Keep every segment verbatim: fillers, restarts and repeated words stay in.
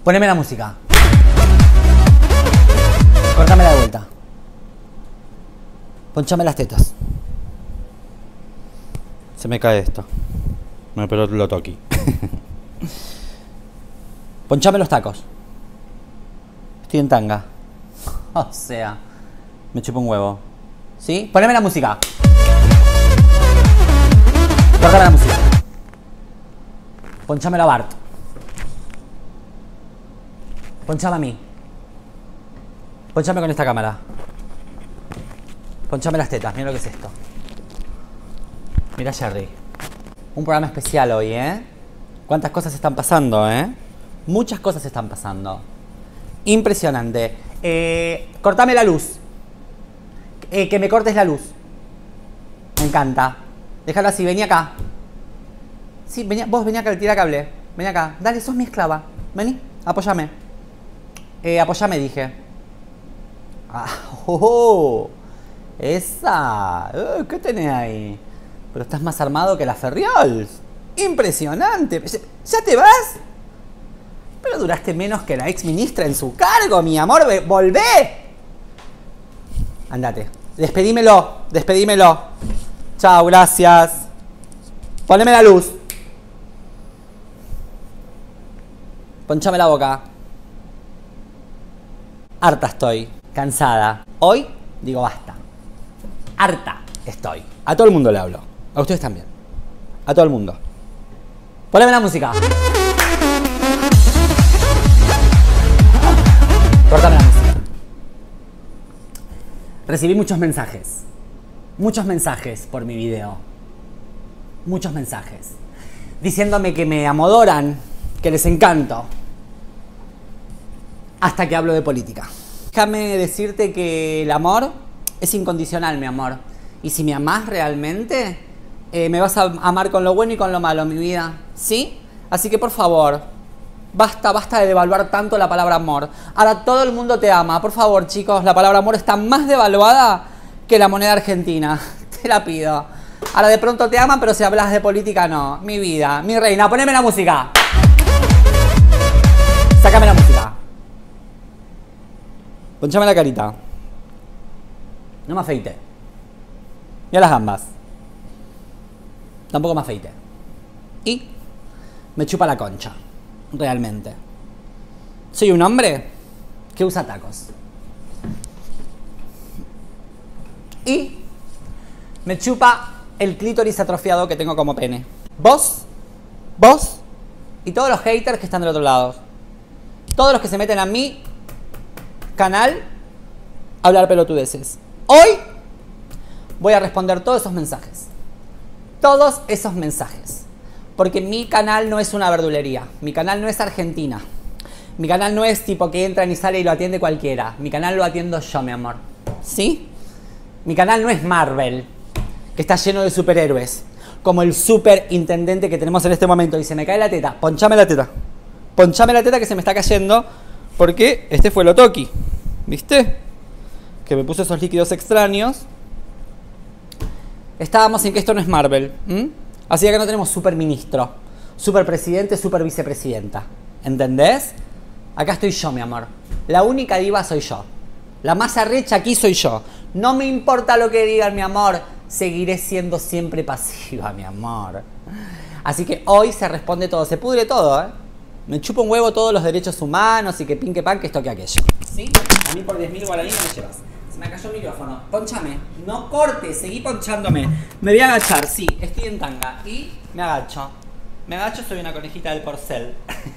Poneme la música. Cortámela de vuelta. Ponchame las tetas. Se me cae esto. Bueno, pero lo toqué. Ponchame los tacos. Estoy en tanga. O sea, me chupo un huevo. ¿Sí? Poneme la música. Cortame la música. Ponchame la Bart. Ponchame a mí. Ponchame con esta cámara. Ponchame las tetas. Mira lo que es esto. Mira Jerry. Un programa especial hoy, ¿eh? ¿Cuántas cosas están pasando, eh? Muchas cosas están pasando. Impresionante. Eh, cortame la luz. Eh, que me cortes la luz. Me encanta. Déjalo así. Vení acá. Sí, vení, vos vení acá, tira cable. Vení acá. Dale, sos mi esclava. Vení, apóyame. Eh, apóyame, dije. Ah, oh, oh. Esa. Uh, ¿Qué tenés ahí? Pero estás más armado que la Ferriols. Impresionante. ¿Ya te vas? Pero duraste menos que la ex ministra en su cargo, mi amor. ¡Volvé! Andate. Despedímelo. Despedímelo. Chao, gracias. Poneme la luz. Ponchame la boca. Harta estoy. Cansada. Hoy digo basta. Harta estoy. A todo el mundo le hablo. A ustedes también. A todo el mundo. Poneme la música. Cortame la música. Recibí muchos mensajes. Muchos mensajes por mi video. Muchos mensajes. Diciéndome que me amodoran, que les encanto. Hasta que hablo de política. Déjame decirte que el amor es incondicional, mi amor. Y si me amás realmente, eh, me vas a amar con lo bueno y con lo malo, mi vida. ¿Sí? Así que por favor, basta, basta de devaluar tanto la palabra amor. Ahora todo el mundo te ama. Por favor, chicos, la palabra amor está más devaluada que la moneda argentina. Te la pido. Ahora de pronto te aman, pero si hablas de política, no. Mi vida, mi reina, poneme la música. Sácame la música. Ponchame la carita. No me afeite. Mira las gambas. Tampoco me afeite. Y me chupa la concha. Realmente. Soy un hombre que usa tacos. Y me chupa el clítoris atrofiado que tengo como pene. Vos, vos y todos los haters que están del otro lado. Todos los que se meten a mi canal a hablar pelotudeces. Hoy voy a responder todos esos mensajes. Todos esos mensajes. Porque mi canal no es una verdulería. Mi canal no es Argentina. Mi canal no es tipo que entra y sale y lo atiende cualquiera. Mi canal lo atiendo yo, mi amor. ¿Sí? Mi canal no es Marvel, que está lleno de superhéroes. Como el superintendente que tenemos en este momento. Y se me cae la teta. Ponchame la teta. Ponchame la teta que se me está cayendo. Porque este fue el Otoki. ¿Viste? Que me puso esos líquidos extraños. Estábamos en que esto no es Marvel. ¿Mm? Así que no tenemos super ministro, super presidente, super vicepresidenta. ¿Entendés? Acá estoy yo, mi amor. La única diva soy yo. La más arrecha aquí soy yo. No me importa lo que digan, mi amor. Seguiré siendo siempre pasiva, mi amor. Así que hoy se responde todo. Se pudre todo, ¿eh? Me chupo un huevo todos los derechos humanos y que pin que pan, que esto que aquello. ¿Sí? A mí por diez mil guaraníes no me llevas. Se me cayó el micrófono. Ponchame. No cortes, seguí ponchándome. Me voy a agachar, sí. Estoy en tanga. Y me agacho. Me agacho, soy una conejita del porcel.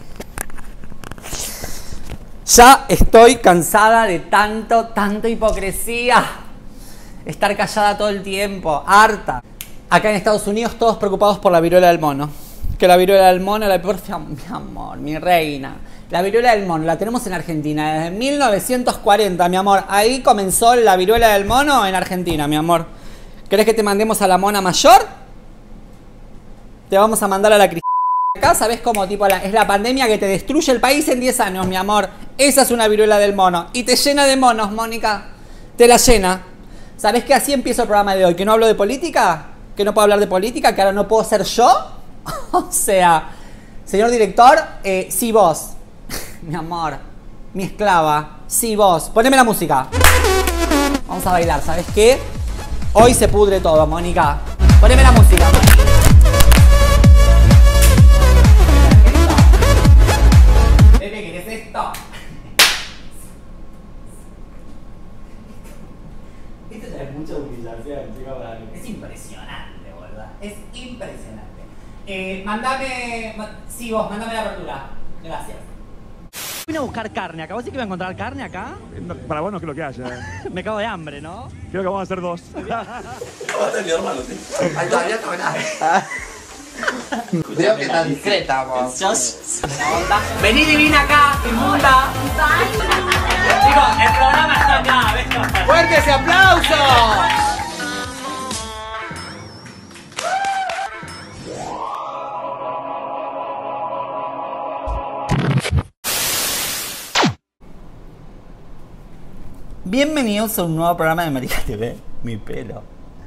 Ya estoy cansada de tanto, tanta hipocresía. Estar callada todo el tiempo. Harta. Acá en Estados Unidos todos preocupados por la viruela del mono. Que la viruela del mono, la porfia, mi amor, mi reina. La viruela del mono la tenemos en Argentina desde mil novecientos cuarenta, mi amor. Ahí comenzó la viruela del mono en Argentina, mi amor. ¿Querés que te mandemos a la mona mayor? Te vamos a mandar a la cristal. Acá, ¿sabés cómo? Tipo, la, es la pandemia que te destruye el país en diez años, mi amor. Esa es una viruela del mono. Y te llena de monos, Mónica. Te la llena. ¿Sabés que así empiezo el programa de hoy? ¿Que no hablo de política? ¿Que no puedo hablar de política? ¿Que ahora no puedo ser yo? O sea, señor director, eh, sí vos. mi amor, mi esclava. Sí, vos. Poneme la música. Vamos a bailar, ¿sabes qué? Hoy se pudre todo, Mónica. Poneme la música, Mónica. Pepe, ¿qué es esto? Esto ya es mucha humillación, chicos. Es impresionante, boludo. Es impresionante. Eh, mandame... Sí, vos, mandame la apertura. Gracias. Vine a buscar carne acá. ¿Vos sí que iba a encontrar carne acá? No, para vos no creo que haya. Me cago de hambre, ¿no? Creo que vamos a hacer dos. ¿Cómo está mi hermano? Ahí todavía no nada. Veo que tan discreta, vos. Vení divina acá, inmunda. Digo, el programa está acá, ¿ves? ¡Fuerte ese aplauso! Bienvenidos a un nuevo programa de Marica T V. Mi pelo.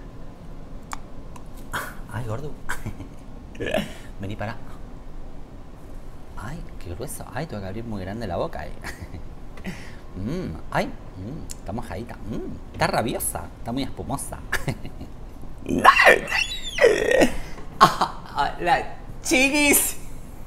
Ay, gordo. Vení para. Ay, qué grueso. Ay, tengo que abrir muy grande la boca. Mm, ay, mm, está mojadita. Mm, está rabiosa. Está muy espumosa. Hola, chiquis.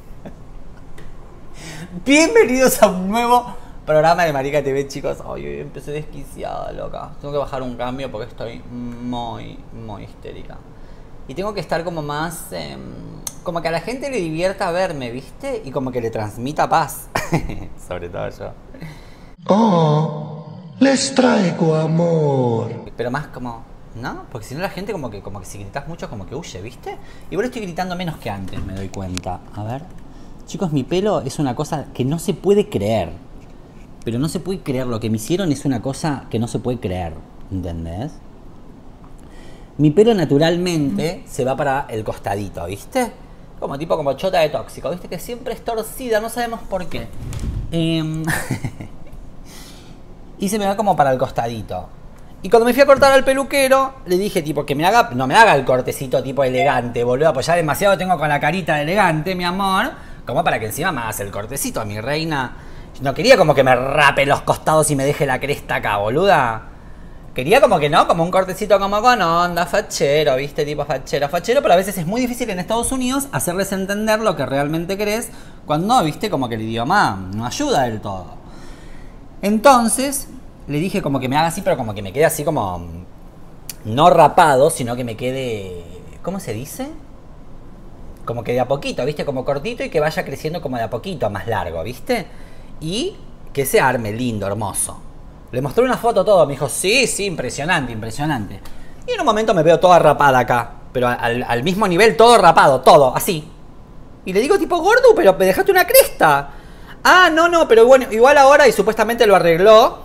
Bienvenidos a un nuevo programa de Marica T V, chicos. Ay, hoy empecé desquiciada, loca. Tengo que bajar un cambio porque estoy muy, muy histérica. Y tengo que estar como más... Eh, como que a la gente le divierta verme, ¿viste? Y como que le transmita paz. Sobre todo yo. Oh, les traigo amor. Pero más como... ¿No? Porque si no la gente como que, como que si gritas mucho como que huye, ¿viste? Igual estoy gritando menos que antes, me doy cuenta. A ver. Chicos, mi pelo es una cosa que no se puede creer. Pero no se puede creer. Lo que me hicieron es una cosa que no se puede creer. ¿Entendés? Mi pelo naturalmente se va para el costadito, ¿viste? Como tipo como chota de tóxico, ¿viste? Que siempre es torcida, no sabemos por qué. Eh... y se me va como para el costadito. Y cuando me fui a cortar al peluquero, le dije tipo que me haga... No me haga el cortecito tipo elegante, boludo. Pues ya demasiado tengo con la carita de elegante, mi amor. Como para que encima me hagas el cortecito, mi reina. No quería como que me rape los costados y me deje la cresta acá, boluda. Quería como que no, como un cortecito como con onda, fachero, ¿viste? Tipo fachero, fachero, pero a veces es muy difícil en Estados Unidos hacerles entender lo que realmente querés cuando, ¿viste? Como que el idioma no ayuda del todo. Entonces, le dije como que me haga así, pero como que me quede así como... No rapado, sino que me quede... ¿Cómo se dice? Como que de a poquito, ¿viste? Como cortito y que vaya creciendo como de a poquito, más largo, ¿viste? Y que se arme lindo, hermoso. Le mostré una foto todo, me dijo, sí, sí, impresionante, impresionante. Y en un momento me veo toda rapada acá, pero al, al mismo nivel, todo rapado, todo, así. Y le digo tipo, gordo, pero me dejaste una cresta. Ah, no, no, pero bueno, igual ahora y supuestamente lo arregló.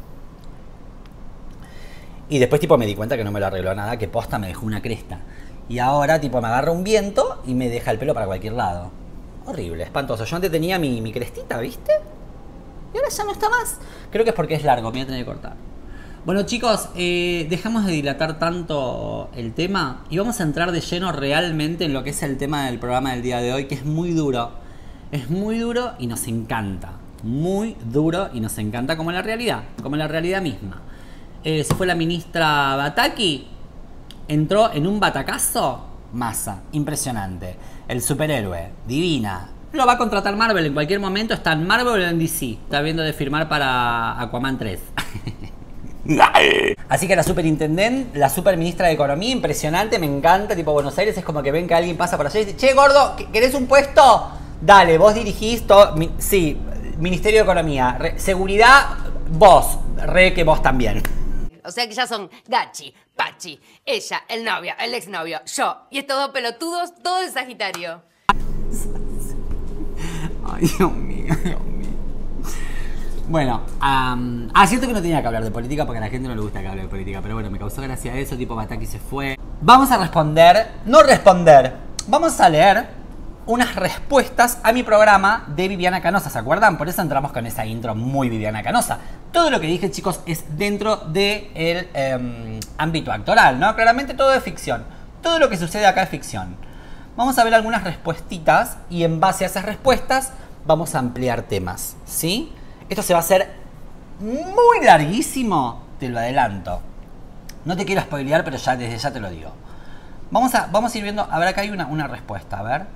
Y después tipo me di cuenta que no me lo arregló nada, que posta me dejó una cresta. Y ahora tipo me agarra un viento y me deja el pelo para cualquier lado. Horrible, espantoso. Yo antes tenía mi, mi crestita, ¿viste? Y ahora ya no está más. Creo que es porque es largo, me voy a tener que cortar. Bueno, chicos, eh, dejamos de dilatar tanto el tema y vamos a entrar de lleno realmente en lo que es el tema del programa del día de hoy, que es muy duro. Es muy duro y nos encanta. Muy duro y nos encanta, como la realidad, como la realidad misma. Eh, se fue la ministra Bataki, entró en un batacazo. Massa, impresionante. El superhéroe, divina. Lo va a contratar Marvel en cualquier momento. Está en Marvel o en D C. Está viendo de firmar para Aquaman tres. Así que la superintendente, la superministra de Economía, impresionante, me encanta. Tipo Buenos Aires es como que ven que alguien pasa por allá y dice, che, gordo, ¿querés un puesto? Dale, vos dirigís todo. Mi, sí, Ministerio de Economía. Re, seguridad, vos. Re que vos también. O sea que ya son Gachi, Pachi, ella, el novio, el exnovio, yo. Y estos dos pelotudos, todo de Sagitario. Ay, Dios mío, Dios mío. Bueno, um, ah, cierto que no tenía que hablar de política porque a la gente no le gusta que hable de política, pero bueno, me causó gracia eso, tipo Bataki se fue. Vamos a responder, no responder, vamos a leer unas respuestas a mi programa de Viviana Canosa, ¿se acuerdan? Por eso entramos con esa intro muy Viviana Canosa. Todo lo que dije, chicos, es dentro del eh, ámbito actoral, ¿no? Claramente todo es ficción. Todo lo que sucede acá es ficción. Vamos a ver algunas respuestitas y en base a esas respuestas vamos a ampliar temas, ¿sí? Esto se va a hacer muy larguísimo, te lo adelanto. No te quiero spoilear, pero ya desde ya te lo digo. Vamos a, vamos a ir viendo, a ver, acá hay una, una respuesta, a ver.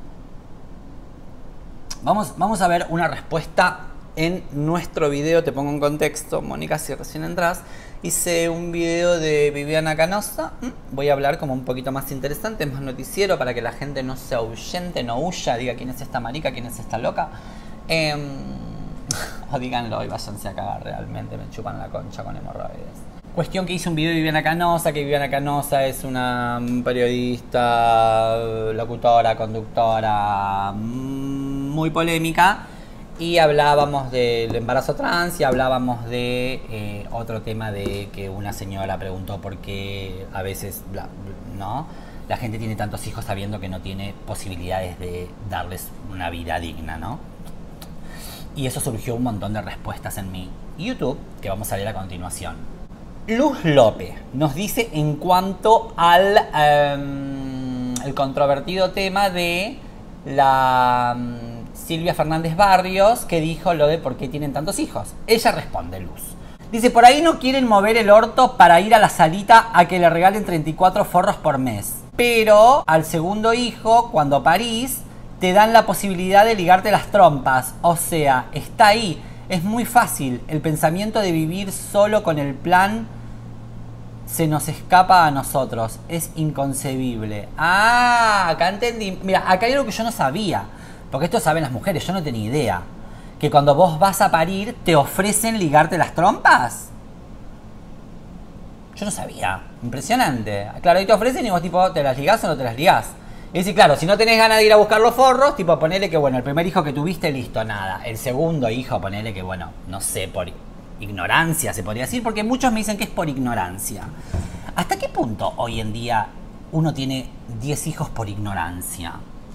Vamos, vamos a ver una respuesta en nuestro video, te pongo en contexto, Mónica, si recién entras. Hice un video de Viviana Canosa, voy a hablar como un poquito más interesante, más noticiero, para que la gente no se ahuyente, no huya, diga quién es esta marica, quién es esta loca. Eh, o díganlo y váyanse a cagar realmente, me chupan la concha con hemorroides. Cuestión que hice un video de Viviana Canosa, que Viviana Canosa es una periodista, locutora, conductora muy polémica. Y hablábamos del embarazo trans y hablábamos de eh, otro tema de que una señora preguntó por qué a veces la, ¿no? la gente tiene tantos hijos sabiendo que no tiene posibilidades de darles una vida digna, ¿no? Y eso surgió un montón de respuestas en mi YouTube que vamos a ver a continuación. Luz López nos dice en cuanto al um, el controvertido tema de la... Um, Silvia Fernández Barrios, que dijo lo de por qué tienen tantos hijos. Ella responde, Luz. Dice, por ahí no quieren mover el orto para ir a la salita a que le regalen treinta y cuatro forros por mes. Pero al segundo hijo, cuando parís, te dan la posibilidad de ligarte las trompas. O sea, está ahí. Es muy fácil. El pensamiento de vivir solo con el plan se nos escapa a nosotros. Es inconcebible. Ah, acá entendí. Mira, acá hay algo que yo no sabía. Porque esto saben las mujeres, yo no tenía idea. Que cuando vos vas a parir, ¿te ofrecen ligarte las trompas? Yo no sabía. Impresionante. Claro, ahí te ofrecen y vos tipo, ¿te las ligás o no te las ligás? Y decir, claro, si no tenés ganas de ir a buscar los forros, tipo, ponele que, bueno, el primer hijo que tuviste, listo, nada. El segundo hijo, ponele que, bueno, no sé, por ignorancia se podría decir, porque muchos me dicen que es por ignorancia. ¿Hasta qué punto hoy en día uno tiene diez hijos por ignorancia?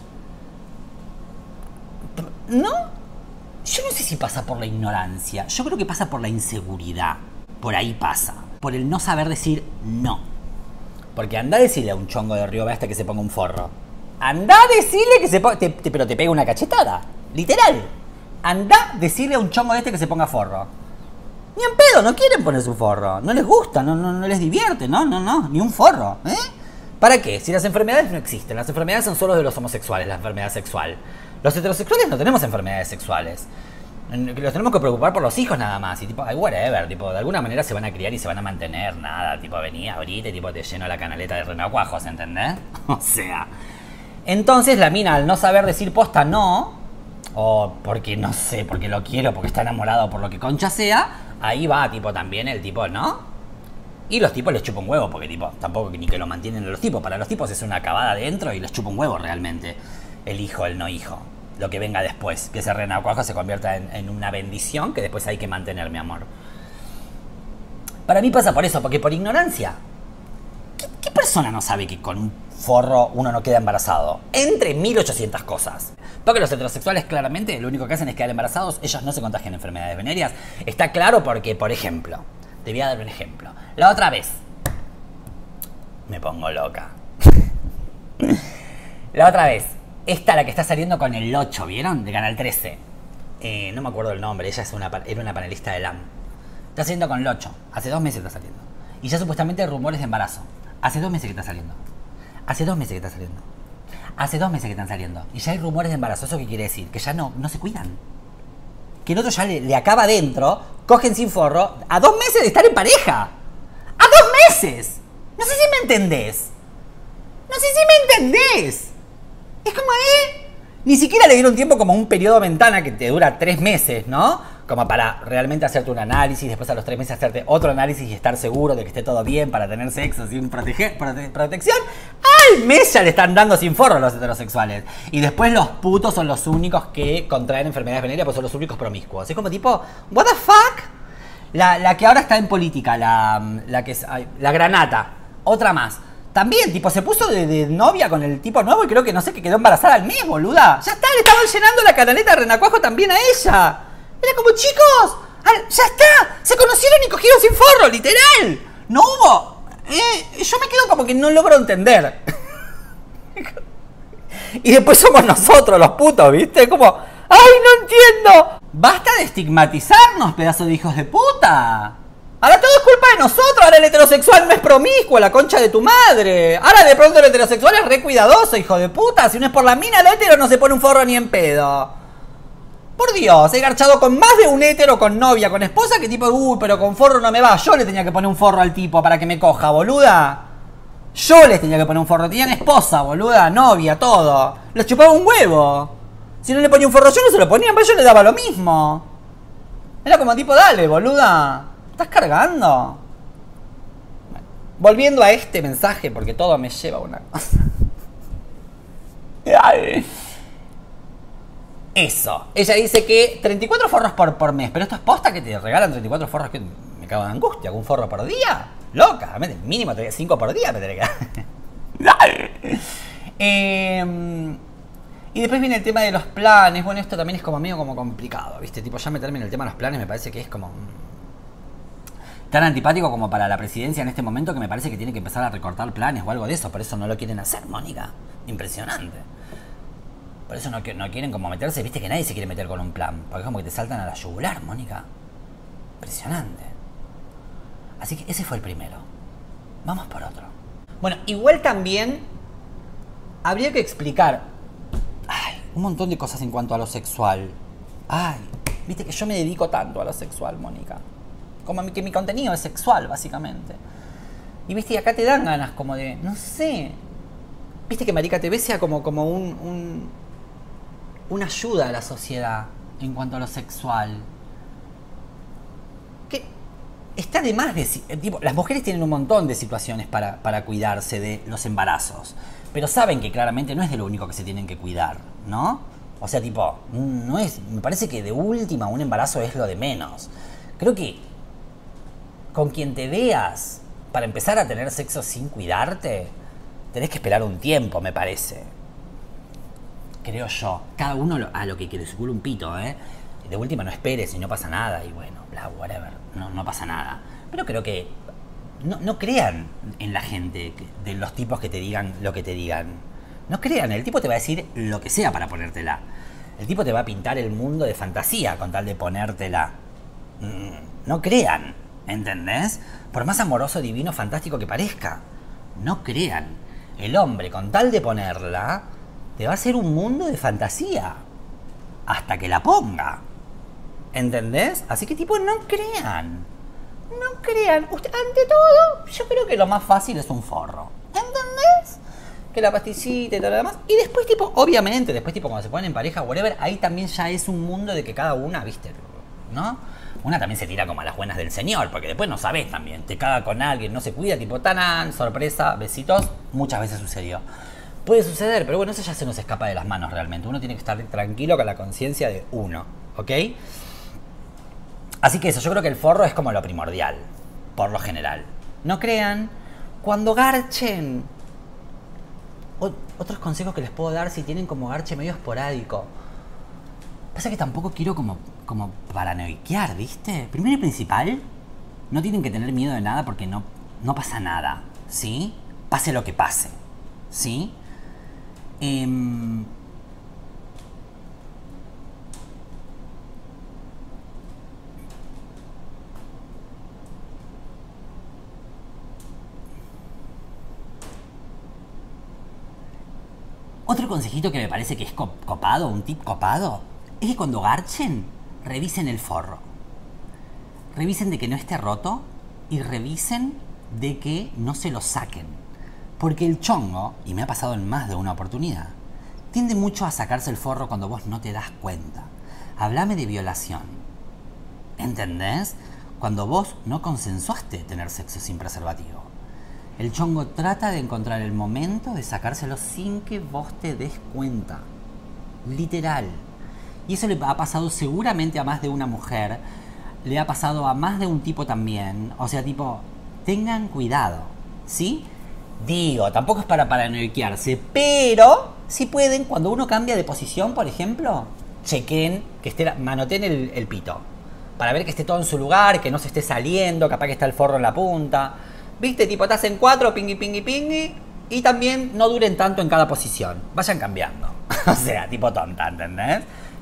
¿No? Yo no sé si pasa por la ignorancia. Yo creo que pasa por la inseguridad. Por ahí pasa. Por el no saber decir no. Porque anda a decirle a un chongo de Río Basta que se ponga un forro. Anda a decirle que se ponga... Te, te, pero te pega una cachetada. Literal. Anda a decirle a un chongo de este que se ponga forro. Ni en pedo, no quieren ponerse un forro. No les gusta, no, no, no les divierte. No, no, no. Ni un forro. ¿Eh? ¿Para qué? Si las enfermedades no existen. Las enfermedades son solo de los homosexuales, la enfermedad sexual. Los heterosexuales no tenemos enfermedades sexuales. Los tenemos que preocupar por los hijos nada más. Y tipo, ay, whatever, tipo, de alguna manera se van a criar y se van a mantener, nada. Tipo, vení ahorita y tipo, te lleno la canaleta de renacuajos, ¿entendés? O sea. Entonces la mina, al no saber decir posta no, o porque no sé, porque lo quiero, porque está enamorado, por lo que concha sea, ahí va, tipo, también el tipo, ¿no? Y los tipos les chupa un huevo, porque tipo, tampoco ni que lo mantienen los tipos. Para los tipos es una acabada adentro y les chupa un huevo realmente. El hijo, el no hijo. Lo que venga después. Que ese renacuajo se convierta en, en una bendición que después hay que mantener, mi amor. Para mí pasa por eso, porque por ignorancia. ¿Qué, qué persona no sabe que con un forro uno no queda embarazado? Entre mil ochocientas cosas. Porque los heterosexuales claramente lo único que hacen es quedar embarazados. Ellos no se contagian enfermedades venéreas. Está claro porque, por ejemplo, te voy a dar un ejemplo. La otra vez. Me pongo loca. La otra vez. Esta, la que está saliendo con el ocho, ¿vieron? De Canal trece. Eh, no me acuerdo el nombre, ella es una, era una panelista de L A M. Está saliendo con el ocho. Hace dos meses está saliendo. Y ya supuestamente hay rumores de embarazo. Hace dos meses que está saliendo. Hace dos meses que está saliendo. Hace dos meses que están saliendo. Y ya hay rumores de embarazo. ¿Eso qué quiere decir? Que ya no, no se cuidan. Que el otro ya le, le acaba adentro, cogen sin forro, a dos meses de estar en pareja. ¡A dos meses! No sé si me entendés. No sé si me entendés. Es como, ¿eh? Ni siquiera le dieron tiempo como un periodo ventana que te dura tres meses, ¿no? Como para realmente hacerte un análisis, después a los tres meses hacerte otro análisis y estar seguro de que esté todo bien para tener sexo sin protege, prote, protección. Al mes ya le están dando sin forro a los heterosexuales. Y después los putos son los únicos que contraen enfermedades venéreas, pues son los únicos promiscuos. Es como tipo, ¿what the fuck? La, la que ahora está en política, la, la que es, la Granata, otra más. También, tipo, se puso de, de novia con el tipo nuevo y creo que, no sé, que quedó embarazada al mes, boluda. Ya está, le estaban llenando la canaleta de renacuajo también a ella. Era como, chicos, al, ya está, se conocieron y cogieron sin forro, literal. No hubo. Eh, yo me quedo como que no logro entender. Y después somos nosotros los putos, ¿viste? Como, ¡Ay, no entiendo! ¡Basta de estigmatizarnos, pedazos de hijos de puta! Ahora todo es culpa de nosotros, ahora el heterosexual no es promiscuo, la concha de tu madre. Ahora de pronto el heterosexual es re cuidadoso, hijo de puta. Si no es por la mina, el hetero no se pone un forro ni en pedo. Por Dios, he garchado con más de un hetero, con novia, con esposa, que tipo, uy, pero con forro no me va. Yo le tenía que poner un forro al tipo para que me coja, boluda. Yo les tenía que poner un forro. Tenían esposa, boluda, novia, todo. Les chupaba un huevo. Si no le ponía un forro yo, no se lo ponían, pero yo le daba lo mismo. Era como tipo, dale, boluda. ¿Estás cargando? Bueno, volviendo a este mensaje, porque todo me lleva a una cosa. Ay. Eso. Ella dice que treinta y cuatro forros por, por mes. Pero esto es posta que te regalan treinta y cuatro forros, que me cago en angustia. ¿Un forro por día? Loca. Mínimo cinco por día me tendré que dar. eh, y después viene el tema de los planes. Bueno, esto también es como medio como complicado, ¿viste? Tipo, ya meterme en el tema de los planes me parece que es como tan antipático como para la presidencia en este momento, que me parece que tiene que empezar a recortar planes o algo de eso. Por eso no lo quieren hacer, Mónica. Impresionante. Por eso no, no quieren como meterse. Viste que nadie se quiere meter con un plan, porque es como que te saltan a la yugular, Mónica. Impresionante. Así que ese fue el primero. Vamos por otro. Bueno, igual también habría que explicar ay, un montón de cosas en cuanto a lo sexual. Ay, viste que yo me dedico tanto a lo sexual, Mónica. Como que mi contenido es sexual, básicamente. Y viste, y acá te dan ganas como de, no sé. Viste que Marica T V sea como, como un, un una ayuda a la sociedad en cuanto a lo sexual. Que está de más de... Tipo, las mujeres tienen un montón de situaciones para, para cuidarse de los embarazos. Pero saben que claramente no es de lo único que se tienen que cuidar, ¿no? O sea, tipo, no es... Me parece que de última un embarazo es lo de menos. Creo que con quien te veas para empezar a tener sexo sin cuidarte, tenés que esperar un tiempo, me parece. Creo yo. Cada uno a lo que quiere su culo un pito, ¿eh? De última no esperes y no pasa nada y bueno, bla, whatever. No, no pasa nada. Pero creo que no, no crean en la gente, de los tipos que te digan lo que te digan. No crean, el tipo te va a decir lo que sea para ponértela. El tipo te va a pintar el mundo de fantasía con tal de ponértela. No crean, ¿entendés? Por más amoroso, divino, fantástico que parezca. No crean. El hombre, con tal de ponerla, te va a hacer un mundo de fantasía. Hasta que la ponga. ¿Entendés? Así que tipo, no crean. No crean. Usted, ante todo, yo creo que lo más fácil es un forro. ¿Entendés? Que la pastillita y todo lo demás. Y después tipo, obviamente, después tipo cuando se ponen en pareja, whatever, ahí también ya es un mundo de que cada una, viste, ¿no? Una también se tira como a las buenas del señor, porque después no sabés también. Te caga con alguien, no se cuida, tipo, tanán, sorpresa, besitos. Muchas veces sucedió. Puede suceder, pero bueno, eso ya se nos escapa de las manos realmente. Uno tiene que estar tranquilo con la conciencia de uno, ¿ok? Así que eso, yo creo que el forro es como lo primordial, por lo general. No crean, cuando garchen... O, otros consejos que les puedo dar si tienen como garche medio esporádico. Pasa que tampoco quiero como, como paranoiquear, ¿viste? Primero y principal, no tienen que tener miedo de nada porque no, no pasa nada, ¿sí? Pase lo que pase, ¿sí? Eh, otro consejito que me parece que es copado, un tip copado, es que cuando garchen, revisen el forro. Revisen de que no esté roto y revisen de que no se lo saquen. Porque el chongo, y me ha pasado en más de una oportunidad, tiende mucho a sacarse el forro cuando vos no te das cuenta. Háblame de violación. ¿Entendés? Cuando vos no consensuaste tener sexo sin preservativo. El chongo trata de encontrar el momento de sacárselo sin que vos te des cuenta. Literal. Y eso le ha pasado seguramente a más de una mujer. Le ha pasado a más de un tipo también. O sea, tipo, tengan cuidado. ¿Sí? Digo, tampoco es para paranoiquearse, pero si pueden, cuando uno cambia de posición, por ejemplo, chequen, que esté, manoteen el, el pito. Para ver que esté todo en su lugar, que no se esté saliendo, capaz que está el forro en la punta. ¿Viste? Tipo, estás en cuatro, pingui, pingui, pingui. Y también no duren tanto en cada posición. Vayan cambiando. O sea, tipo tonta, ¿entendés?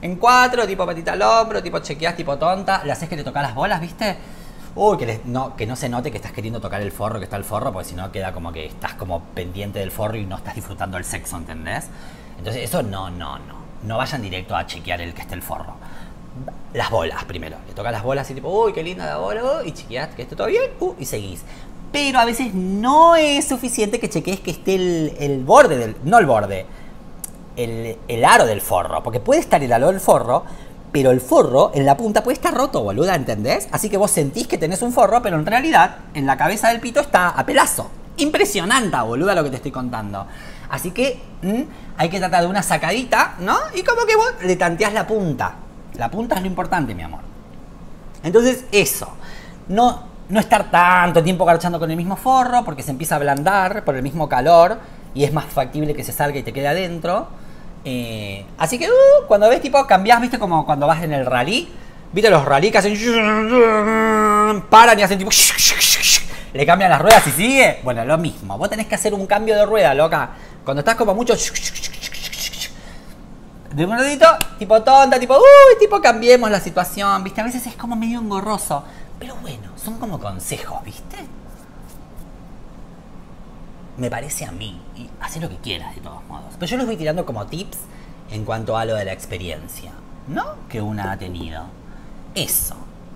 En cuatro, tipo patita al hombro, tipo chequeás, tipo tonta. Le haces que te toca las bolas, ¿viste? Uy, que, les, no, que no se note que estás queriendo tocar el forro, que está el forro, porque si no queda como que estás como pendiente del forro y no estás disfrutando el sexo, ¿entendés? Entonces eso no, no, no. No vayan directo a chequear el que esté el forro. Las bolas primero. Le tocas las bolas y tipo, uy, qué linda la bola, uh, y chequeás que esté todo bien, uh, y seguís. Pero a veces no es suficiente que chequees que esté el, el borde del... No el borde, el, el aro del forro. Porque puede estar el aro del forro, pero el forro en la punta puede estar roto, boluda, ¿entendés? Así que vos sentís que tenés un forro, pero en realidad en la cabeza del pito está a pelazo. Impresionante, boluda, lo que te estoy contando. Así que mmm, hay que tratar de una sacadita, ¿no? Y como que vos le tanteás la punta. La punta es lo importante, mi amor. Entonces, eso. No, no estar tanto tiempo garchando con el mismo forro, porque se empieza a ablandar por el mismo calor y es más factible que se salga y te quede adentro. Eh, así que uh, cuando ves, tipo, cambiás, viste, como cuando vas en el rally. ¿Viste los rally que hacen? Paran y hacen tipo... Le cambian las ruedas y sigue. Bueno, lo mismo. Vos tenés que hacer un cambio de rueda, loca. Cuando estás como mucho... De un ratito, tipo tonta, tipo... Uy, tipo, cambiemos la situación, ¿viste? A veces es como medio engorroso. Pero bueno, son como consejos, ¿viste? Me parece a mí. Y haz lo que quieras, de todos modos. Pero yo los voy tirando como tips en cuanto a lo de la experiencia, ¿no? Que una ha tenido. Eso.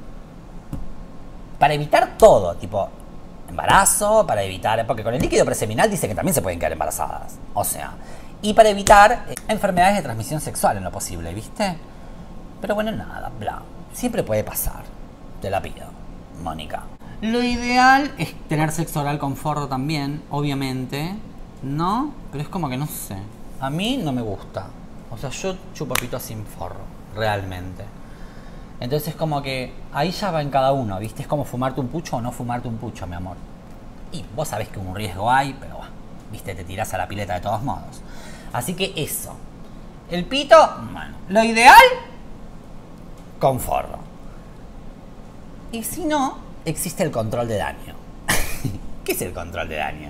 Para evitar todo, tipo... embarazo, para evitar... Porque con el líquido preseminal dice que también se pueden quedar embarazadas. O sea... Y para evitar eh, enfermedades de transmisión sexual en lo posible, ¿viste? Pero bueno, nada, bla. Siempre puede pasar. Te la pido, Mónica. Lo ideal es tener sexo oral con forro también, obviamente. ¿No? Pero es como que no sé. A mí no me gusta. O sea, yo chupo pito sin forro, realmente. Entonces es como que ahí ya va en cada uno, ¿viste? Es como fumarte un pucho o no fumarte un pucho, mi amor. Y vos sabés que un riesgo hay, pero bueno, ¿viste? Te tirás a la pileta de todos modos. Así que eso. El pito, bueno, lo ideal, con forro. Y si no, existe el control de daño. ¿Qué es el control de daño?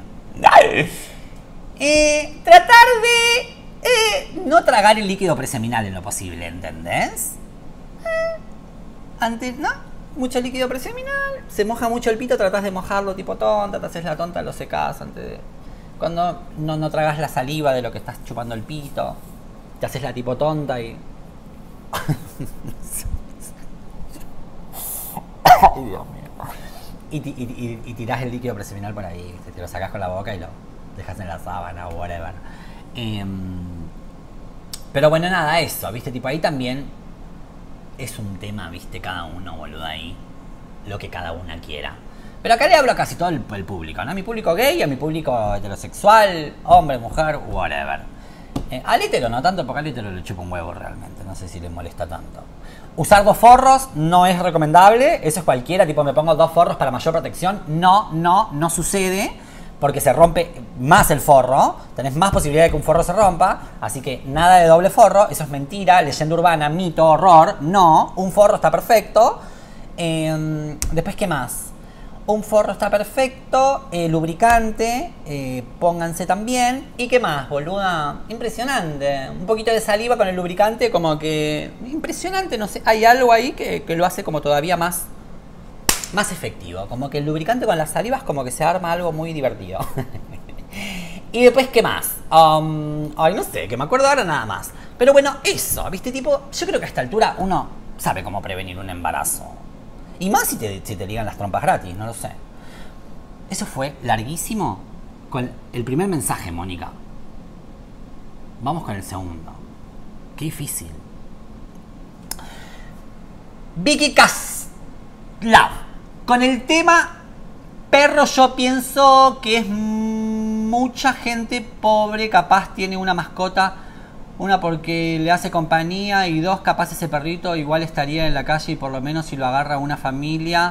eh, tratar de eh, no tragar el líquido preseminal en lo posible, ¿entendés? Eh, antes, ¿no? Mucho líquido preseminal, se moja mucho el pito, tratás de mojarlo tipo tonta, te haces la tonta, lo secás antes de... Cuando no, no tragas la saliva de lo que estás chupando el pito, te haces la tipo tonta y... Ay, Dios mío. Y, y, y, y tirás el líquido preseminal por ahí, te lo sacás con la boca y lo dejas en la sábana o whatever. Eh, pero bueno, nada, eso, ¿viste? Tipo ahí también es un tema, ¿viste? Cada uno, boludo, ahí. Lo que cada una quiera. Pero acá le hablo a casi todo el, el público, ¿no? A mi público gay, a mi público heterosexual, hombre, mujer, whatever. Eh, al hetero no tanto, porque al hetero le chupa un huevo realmente. No sé si le molesta tanto. Usar dos forros no es recomendable. Eso es cualquiera, tipo me pongo dos forros para mayor protección. No, no, no sucede. Porque se rompe más el forro. Tenés más posibilidad de que un forro se rompa. Así que nada de doble forro. Eso es mentira, leyenda urbana, mito, horror. No, un forro está perfecto. Eh, después, ¿qué más? Un forro está perfecto, eh, lubricante, eh, pónganse también. ¿Y qué más, boluda? Impresionante. Un poquito de saliva con el lubricante, como que... Impresionante, no sé. Hay algo ahí que, que lo hace como todavía más, más efectivo. Como que el lubricante con las salivas como que se arma algo muy divertido. Y después, ¿qué más? Um, ay, no sé, que me acuerdo ahora nada más. Pero bueno, eso, ¿viste? Tipo, yo creo que a esta altura uno sabe cómo prevenir un embarazo. Y más si te, si te ligan las trompas gratis, no lo sé. Eso fue larguísimo con el primer mensaje, Mónica. Vamos con el segundo. Qué difícil. Vicky Caslav. Con el tema perro yo pienso que es mucha gente pobre, capaz tiene una mascota. Una porque le hace compañía y dos capaz ese perrito igual estaría en la calle y por lo menos si lo agarra una familia.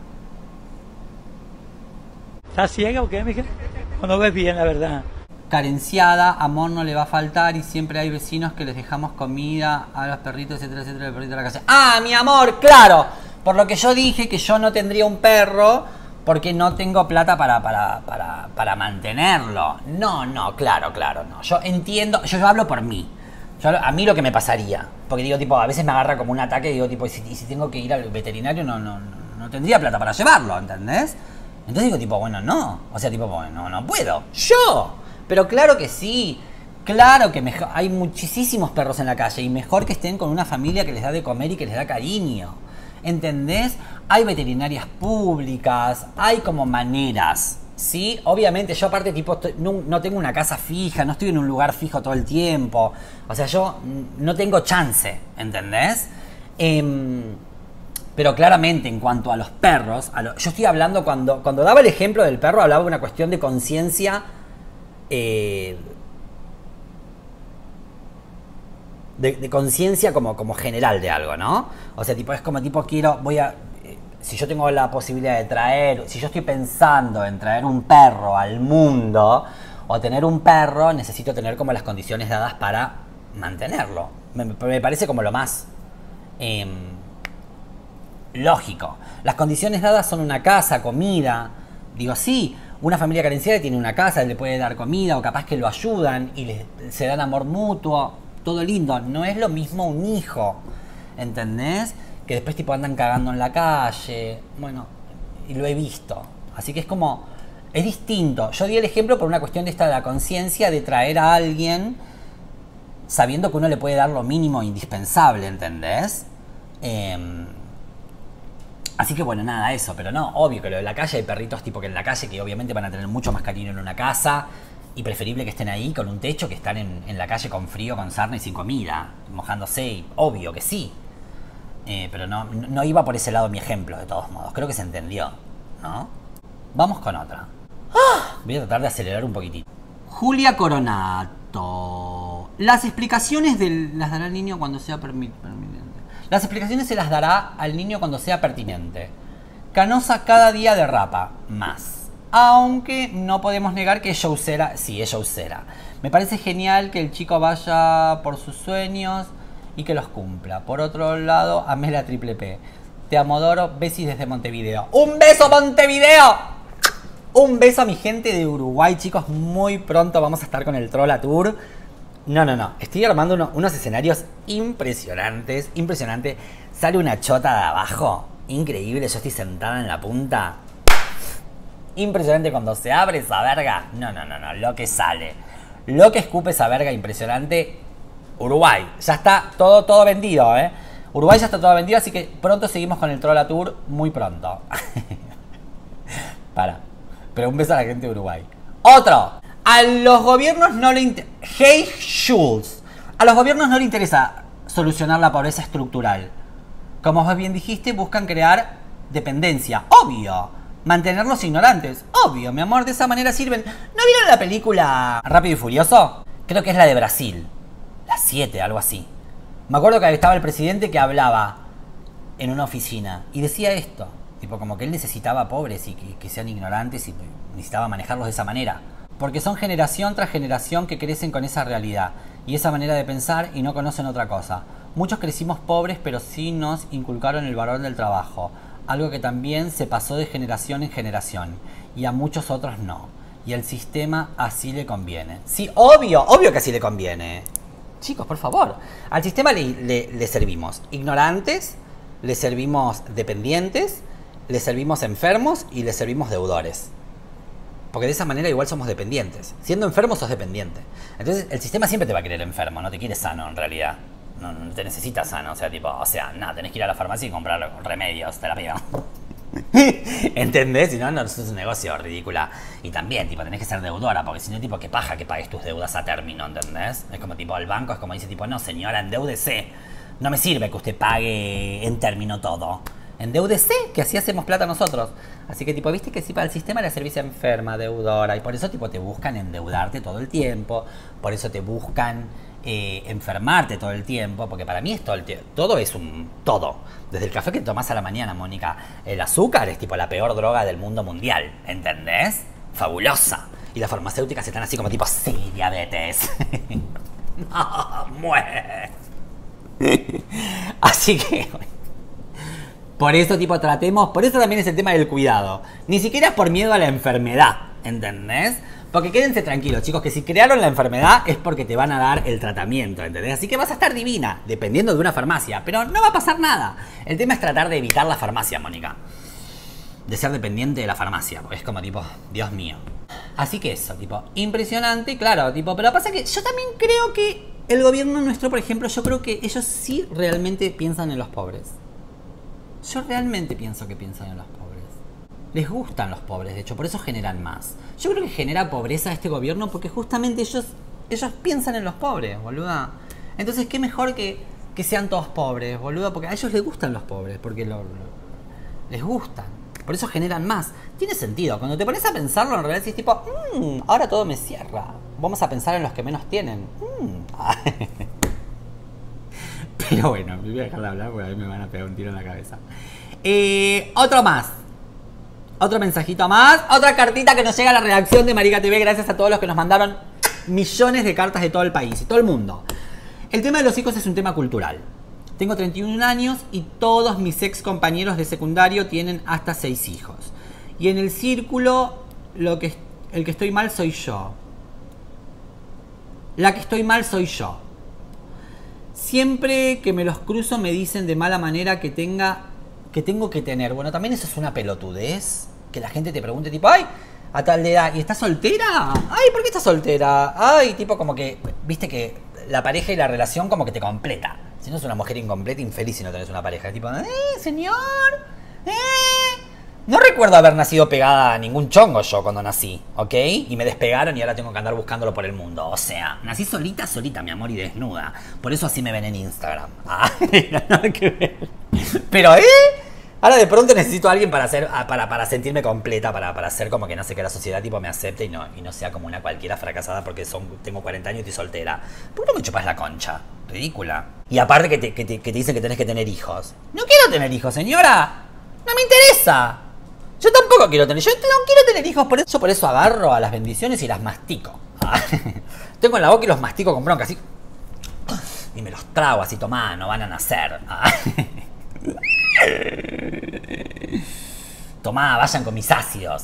¿Estás ciega o qué, mija? ¿O no ves bien, la verdad? Carenciada, amor no le va a faltar y siempre hay vecinos que les dejamos comida a los perritos, etcétera, etcétera, el perrito de la calle. ¡Ah, mi amor! ¡Claro! Por lo que yo dije que yo no tendría un perro porque no tengo plata para, para, para, para mantenerlo. No, no, claro, claro, no. Yo entiendo, yo, yo hablo por mí. Yo, a mí lo que me pasaría, porque digo, tipo, a veces me agarra como un ataque y digo, tipo, y si, y si tengo que ir al veterinario no, no, no, no tendría plata para llevarlo, ¿entendés? Entonces digo, tipo, bueno, no. O sea, tipo, bueno, no, no puedo. ¡Yo! Pero claro que sí. Claro que mejor, hay muchísimos perros en la calle y mejor que estén con una familia que les da de comer y que les da cariño. ¿Entendés? Hay veterinarias públicas, hay como maneras, ¿sí? Obviamente yo aparte tipo estoy, no, no tengo una casa fija, no estoy en un lugar fijo todo el tiempo. O sea, yo no tengo chance, ¿entendés? Eh, pero claramente en cuanto a los perros, a lo, yo estoy hablando cuando, cuando daba el ejemplo del perro, hablaba de una cuestión de conciencia... Eh, de, de conciencia como, como general de algo, ¿no? O sea, tipo, es como tipo quiero, voy a... Eh, si yo tengo la posibilidad de traer, si yo estoy pensando en traer un perro al mundo, o tener un perro, necesito tener como las condiciones dadas para mantenerlo. Me, me parece como lo más eh, lógico. Las condiciones dadas son una casa, comida. Digo, sí, una familia carenciada tiene una casa, le puede dar comida, o capaz que lo ayudan y les, se dan amor mutuo. Todo lindo, no es lo mismo un hijo, ¿entendés? Que después tipo andan cagando en la calle, bueno, y lo he visto. Así que es como, es distinto. Yo di el ejemplo por una cuestión de esta de la conciencia de traer a alguien sabiendo que uno le puede dar lo mínimo indispensable, ¿entendés? Eh, así que bueno, nada, eso, pero no, obvio que lo de la calle hay perritos tipo que en la calle que obviamente van a tener mucho más cariño en una casa. Y preferible que estén ahí con un techo que estar en, en la calle con frío, con sarna y sin comida, mojándose, y obvio que sí. Eh, pero no, no iba por ese lado mi ejemplo, de todos modos. Creo que se entendió, ¿no? Vamos con otra. ¡Ah! Voy a tratar de acelerar un poquitito. Julia Coronato. Las explicaciones del, las dará al niño cuando sea permi pertinente. Las explicaciones se las dará al niño cuando sea pertinente. Canosa cada día derrapa más. Aunque no podemos negar que es showcera. Sí, es showcera. Me parece genial que el chico vaya por sus sueños y que los cumpla. Por otro lado, amé la triple P. Te amodoro, besis desde Montevideo. ¡Un beso, Montevideo! Un beso a mi gente de Uruguay, chicos. Muy pronto vamos a estar con el Trolla Tour. No, no, no. Estoy armando uno, unos escenarios impresionantes. Impresionante. Sale una chota de abajo. Increíble. Yo estoy sentada en la punta. Impresionante cuando se abre esa verga. No, no, no, no. Lo que sale. Lo que escupe esa verga impresionante. Uruguay. Ya está todo, todo vendido, ¿eh? Uruguay ya está todo vendido, así que pronto seguimos con el Trolla Tour. Muy pronto. Para. Pero un beso a la gente de Uruguay. Otro. A los gobiernos no le interesa... Hey Schultz. A los gobiernos no le interesa solucionar la pobreza estructural. Como vos bien dijiste, buscan crear dependencia. Obvio. Mantenerlos ignorantes. Obvio, mi amor, de esa manera sirven. ¿No vieron la película Rápido y Furioso? Creo que es la de Brasil. La siete, algo así. Me acuerdo que estaba el presidente que hablaba en una oficina y decía esto. Tipo, como que él necesitaba pobres y que, que sean ignorantes y necesitaba manejarlos de esa manera. Porque son generación tras generación que crecen con esa realidad y esa manera de pensar y no conocen otra cosa. Muchos crecimos pobres, pero sí nos inculcaron el valor del trabajo. Algo que también se pasó de generación en generación. Y a muchos otros no. Y el sistema así le conviene. Sí, obvio, obvio que así le conviene. Chicos, por favor. Al sistema le, le, le servimos ignorantes, le servimos dependientes, le servimos enfermos y le servimos deudores. Porque de esa manera igual somos dependientes. Siendo enfermo sos dependiente. Entonces el sistema siempre te va a querer enfermo, no te quiere sano en realidad. No, no te necesitas sano, o sea, tipo, o sea, nada, tenés que ir a la farmacia y comprar remedios, te la pido. ¿Entendés? Si no, no, eso es un negocio ridícula. Y también, tipo, tenés que ser deudora, porque si no, tipo, qué paja que pagues tus deudas a término, ¿entendés? Es como, tipo, el banco es como dice, tipo, no, señora, endeúdese. No me sirve que usted pague en término todo. Endeúdese, que así hacemos plata nosotros. Así que, tipo, viste que si para el sistema le servís enferma, deudora, y por eso, tipo, te buscan endeudarte todo el tiempo, por eso te buscan... Eh, enfermarte todo el tiempo, porque para mí es todo el tiempo, todo es un todo, desde el café que tomás a la mañana, Mónica, el azúcar es tipo la peor droga del mundo mundial, ¿entendés? Fabulosa, y las farmacéuticas están así como tipo, sí, diabetes. No, muere. Así que por eso tipo tratemos, por eso también es el tema del cuidado, ni siquiera es por miedo a la enfermedad, ¿entendés? Porque quédense tranquilos, chicos, que si crearon la enfermedad es porque te van a dar el tratamiento, ¿entendés? Así que vas a estar divina, dependiendo de una farmacia. Pero no va a pasar nada. El tema es tratar de evitar la farmacia, Mónica. De ser dependiente de la farmacia. Porque es como tipo, Dios mío. Así que eso, tipo, impresionante, claro, tipo, pero pasa que yo también creo que el gobierno nuestro, por ejemplo, yo creo que ellos sí realmente piensan en los pobres. Yo realmente pienso que piensan en los pobres. Les gustan los pobres, de hecho, por eso generan más. Yo creo que genera pobreza este gobierno porque justamente ellos, ellos piensan en los pobres, boluda. Entonces, qué mejor que, que sean todos pobres, boluda, porque a ellos les gustan los pobres, porque lo, lo, les gustan. Por eso generan más. Tiene sentido. Cuando te pones a pensarlo, en realidad es tipo, mmm, ahora todo me cierra. Vamos a pensar en los que menos tienen. Mm. Pero bueno, me voy a dejar de hablar porque a mí me van a pegar un tiro en la cabeza. Eh, otro más. Otro mensajito más. Otra cartita que nos llega a la redacción de Marica T V. Gracias a todos los que nos mandaron millones de cartas de todo el país y todo el mundo. El tema de los hijos es un tema cultural. Tengo treinta y un años y todos mis ex compañeros de secundario tienen hasta seis hijos. Y en el círculo, lo que, el que estoy mal soy yo. La que estoy mal soy yo. Siempre que me los cruzo me dicen de mala manera que tenga, que tengo que tener. Bueno, también eso es una pelotudez. Que la gente te pregunte tipo, ay, a tal de edad, ¿y estás soltera? Ay, ¿por qué estás soltera? Ay, tipo como que, viste que la pareja y la relación como que te completa. Si no es una mujer incompleta, infeliz si no tenés una pareja. Tipo, eh, señor, eh. No recuerdo haber nacido pegada a ningún chongo yo cuando nací, ¿ok? Y me despegaron y ahora tengo que andar buscándolo por el mundo. O sea, nací solita, solita, mi amor, y desnuda. Por eso así me ven en Instagram. Ah, nada que ver. Pero, ¿eh? Ahora de pronto necesito a alguien para hacer, para, para sentirme completa, para, para hacer como que no sé, que la sociedad tipo me acepte y no, y no sea como una cualquiera fracasada porque son, tengo cuarenta años y estoy soltera. ¿Por qué no me chupas la concha? Ridícula. Y aparte que te, que, te, que te dicen que tenés que tener hijos. No quiero tener hijos, señora. No me interesa. Yo tampoco quiero tener, yo no quiero tener hijos, por eso, por eso agarro a las bendiciones y las mastico. Tengo en la boca y los mastico con bronca, así. Y me los trago así, tomá, no van a nacer. Tomá, vayan con mis ácidos.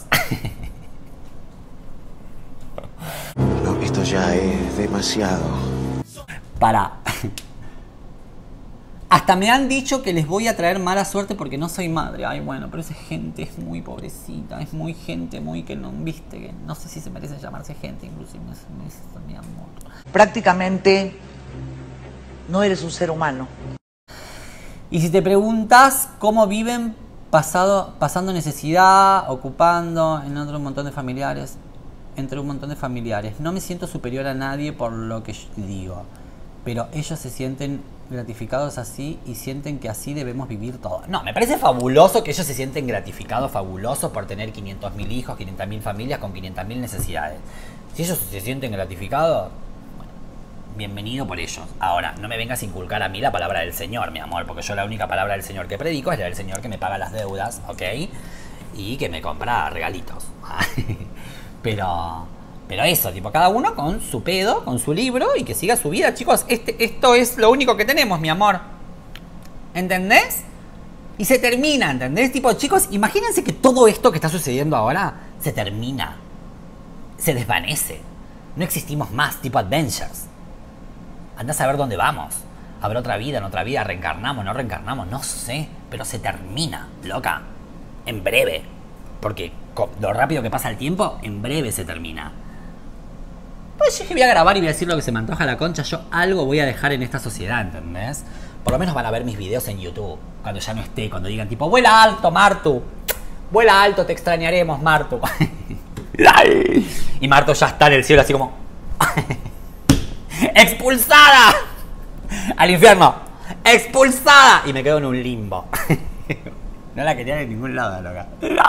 No, esto ya es demasiado. Para. Hasta me han dicho que les voy a traer mala suerte porque no soy madre. Ay, bueno, pero esa gente es muy pobrecita. Es muy gente, muy que no, viste, que no sé si se merece llamarse gente, inclusive no es, no es mi amor. Prácticamente no eres un ser humano. Y si te preguntas cómo viven pasado, pasando necesidad, ocupando en otro montón de familiares, entre un montón de familiares, no me siento superior a nadie por lo que digo, pero ellos se sienten gratificados así y sienten que así debemos vivir todos. No, me parece fabuloso que ellos se sienten gratificados, fabulosos por tener quinientos mil hijos, quinientas mil familias con quinientas mil necesidades. Si ellos se sienten gratificados, bueno, bienvenido por ellos. Ahora, no me vengas a inculcar a mí la palabra del Señor, mi amor, porque yo la única palabra del Señor que predico es la del Señor que me paga las deudas, ¿ok? Y que me compra regalitos. Pero... Pero eso, tipo, cada uno con su pedo, con su libro y que siga su vida, chicos. Este, esto es lo único que tenemos, mi amor. ¿Entendés? Y se termina, ¿entendés? Tipo, chicos, imagínense que todo esto que está sucediendo ahora se termina. Se desvanece. No existimos más, tipo Adventures. Andás a ver dónde vamos. ¿Habrá otra vida, en otra vida? ¿Reencarnamos, no reencarnamos? No sé. Pero se termina, loca. En breve. Porque lo rápido que pasa el tiempo, en breve se termina. Pues yo que voy a grabar y voy a decir lo que se me antoja la concha. Yo algo voy a dejar en esta sociedad, ¿entendés? Por lo menos van a ver mis videos en YouTube. Cuando ya no esté, cuando digan tipo, vuela alto, Martu. Vuela alto, te extrañaremos, Martu. Y Martu ya está en el cielo así como... ¡Expulsada! Al infierno. ¡Expulsada! Y me quedo en un limbo. No la querían en ningún lado, loca.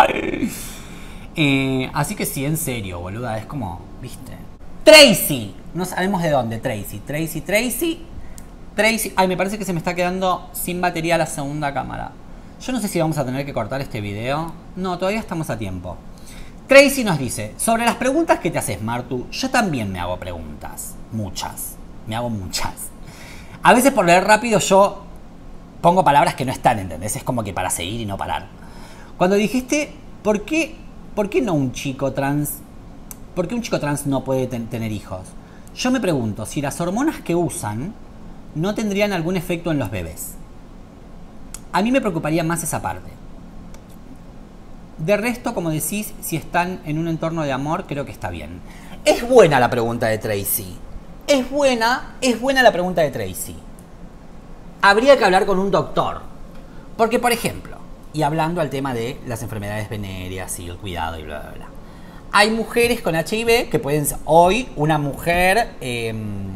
Eh, así que sí, en serio, boluda. Es como, viste... Tracy, no sabemos de dónde, Tracy, Tracy, Tracy, Tracy, ay, me parece que se me está quedando sin batería la segunda cámara. Yo no sé si vamos a tener que cortar este video, no, todavía estamos a tiempo. Tracy nos dice, sobre las preguntas que te haces, Martu, yo también me hago preguntas, muchas, me hago muchas. A veces por leer rápido yo pongo palabras que no están, ¿entendés? Es como que para seguir y no parar. Cuando dijiste, ¿por qué, por qué no un chico trans... ¿Por qué un chico trans no puede ten- tener hijos? Yo me pregunto si las hormonas que usan no tendrían algún efecto en los bebés. A mí me preocuparía más esa parte. De resto, como decís, si están en un entorno de amor, creo que está bien. Es buena la pregunta de Tracy. Es buena, es buena la pregunta de Tracy. Habría que hablar con un doctor. Porque, por ejemplo, y hablando al tema de las enfermedades venéreas y el cuidado y bla, bla, bla. Hay mujeres con H I V que pueden ser, hoy una mujer, eh,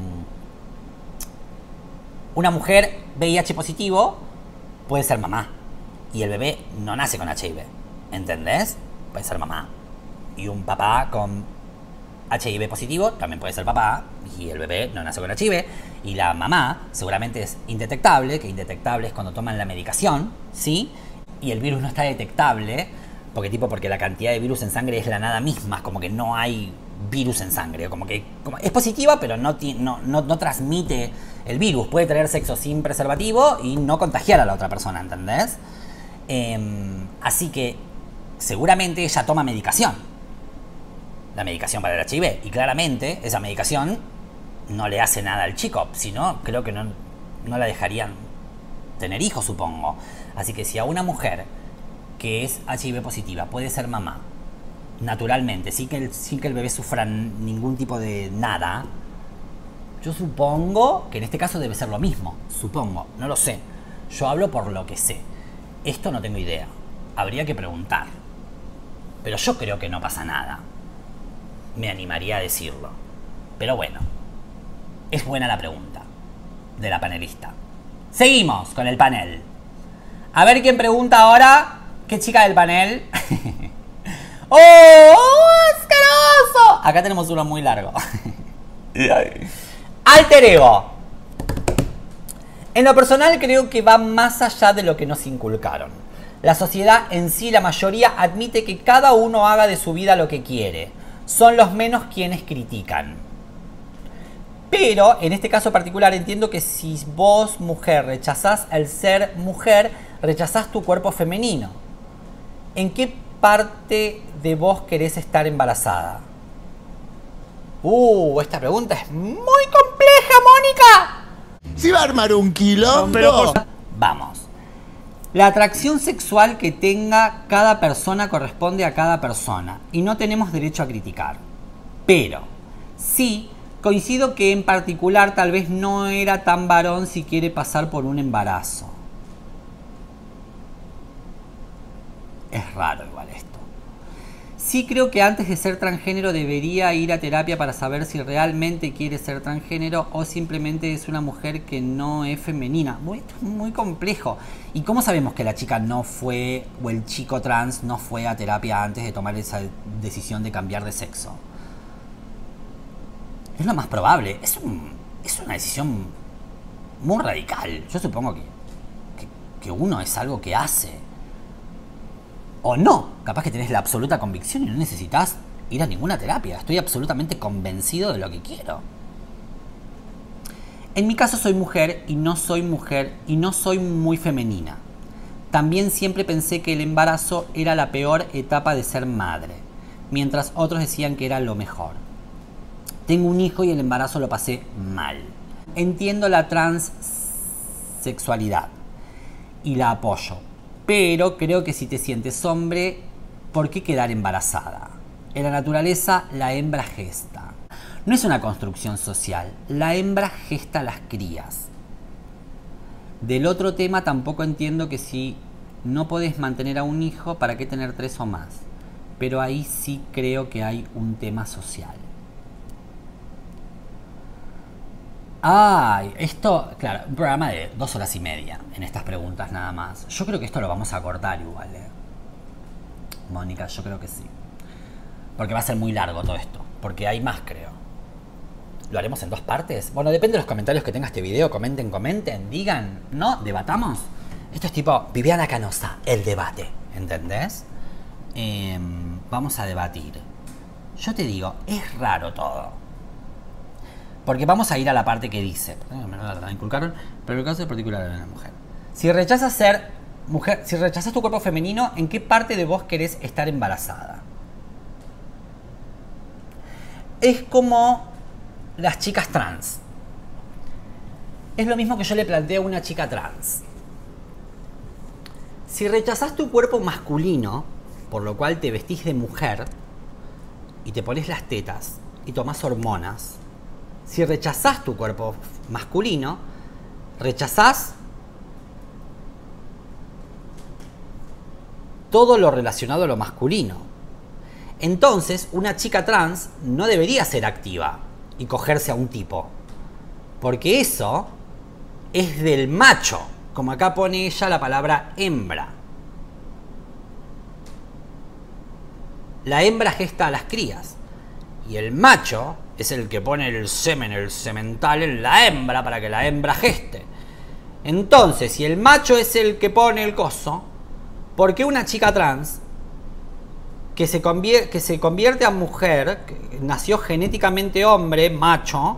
una mujer V I H positivo puede ser mamá. Y el bebé no nace con H I V. ¿Entendés? Puede ser mamá. Y un papá con H I V positivo también puede ser papá. Y el bebé no nace con H I V. Y la mamá seguramente es indetectable, que indetectable es cuando toman la medicación, ¿sí? Y el virus no está detectable, porque tipo porque la cantidad de virus en sangre es la nada misma, como que no hay virus en sangre, como que como, es positiva, pero no, no, no, no transmite el virus. Puede tener sexo sin preservativo y no contagiar a la otra persona, ¿entendés? Eh, así que seguramente ella toma medicación, la medicación para el H I V, y claramente esa medicación no le hace nada al chico, si no, creo que no, no la dejarían tener hijos, supongo. Así que si a una mujer que es H I V positiva puede ser mamá, naturalmente, sin que el, sin que el bebé sufra ningún tipo de nada, yo supongo que en este caso debe ser lo mismo, supongo, no lo sé. Yo hablo por lo que sé. Esto no tengo idea, habría que preguntar. Pero yo creo que no pasa nada. Me animaría a decirlo. Pero bueno, es buena la pregunta de la panelista. Seguimos con el panel. A ver quién pregunta ahora. ¿Qué chica del panel? ¡Oh! ¡Oh, asqueroso! Acá tenemos uno muy largo. Alter ego. En lo personal creo que va más allá de lo que nos inculcaron. La sociedad en sí, la mayoría, admite que cada uno haga de su vida lo que quiere. Son los menos quienes critican. Pero, en este caso particular, entiendo que si vos, mujer, rechazás el ser mujer, rechazás tu cuerpo femenino. ¿En qué parte de vos querés estar embarazada? Uh, esta pregunta es muy compleja, Mónica. ¿Se va a armar un quilombo? Vamos. La atracción sexual que tenga cada persona corresponde a cada persona y no tenemos derecho a criticar. Pero, sí, coincido que en particular tal vez no era tan varón si quiere pasar por un embarazo. Es raro igual esto. Sí creo que antes de ser transgénero debería ir a terapia para saber si realmente quiere ser transgénero o simplemente es una mujer que no es femenina. Muy, muy complejo. ¿Y cómo sabemos que la chica no fue, o el chico trans no fue a terapia antes de tomar esa decisión de cambiar de sexo? Es lo más probable. Es, un, es una decisión muy radical. Yo supongo que, que, que uno es algo que hace. O no, capaz que tenés la absoluta convicción y no necesitas ir a ninguna terapia. Estoy absolutamente convencido de lo que quiero. En mi caso soy mujer y no soy mujer y no soy muy femenina. También siempre pensé que el embarazo era la peor etapa de ser madre, mientras otros decían que era lo mejor. Tengo un hijo y el embarazo lo pasé mal. Entiendo la transsexualidad y la apoyo. Pero creo que si te sientes hombre, ¿por qué quedar embarazada? En la naturaleza, la hembra gesta. No es una construcción social. La hembra gesta las crías. Del otro tema, tampoco entiendo que si no podés mantener a un hijo, ¿para qué tener tres o más? Pero ahí sí creo que hay un tema social. Ay, esto, claro, un programa de dos horas y media en estas preguntas nada más. Yo creo que esto lo vamos a cortar igual, ¿eh? Mónica, yo creo que sí. Porque va a ser muy largo todo esto. Porque hay más, creo. ¿Lo haremos en dos partes? Bueno, depende de los comentarios que tenga este video. Comenten, comenten, digan, ¿no? ¿Debatamos? Esto es tipo Viviana Canosa, el debate, ¿entendés? Eh, vamos a debatir. Yo te digo, es raro todo. Porque vamos a ir a la parte que dice, me la inculcaron, pero el caso es particular de la mujer. Si rechazas ser mujer, si rechazas tu cuerpo femenino, ¿en qué parte de vos querés estar embarazada? es como las chicas trans. Es lo mismo que yo le planteo a una chica trans. Si rechazás tu cuerpo masculino, por lo cual te vestís de mujer y te pones las tetas y tomás hormonas, si rechazás tu cuerpo masculino, rechazás todo lo relacionado a lo masculino. Entonces, una chica trans no debería ser activa y cogerse a un tipo, porque eso es del macho, como acá pone ella la palabra hembra. La hembra gesta a las crías y el macho es el que pone el semen, el semental en la hembra para que la hembra geste. Entonces, si el macho es el que pone el coso, ¿por qué una chica trans que se, convier que se convierte a mujer, que nació genéticamente hombre, macho,